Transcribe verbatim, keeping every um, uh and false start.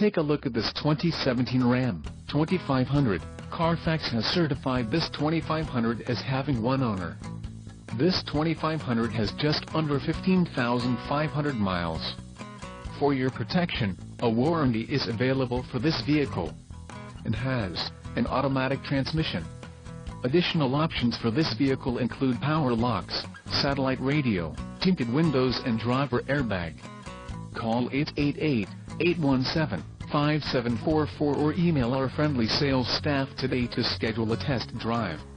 Take a look at this twenty seventeen Ram twenty-five hundred. Carfax has certified this twenty-five hundred as having one owner. This twenty-five hundred has just under fifteen thousand five hundred miles. For your protection, a warranty is available for this vehicle and has an automatic transmission. Additional options for this vehicle include power locks, satellite radio, tinted windows and driver airbag. Call eight eight eight, eight one seven, five seven four four or email our friendly sales staff today to schedule a test drive.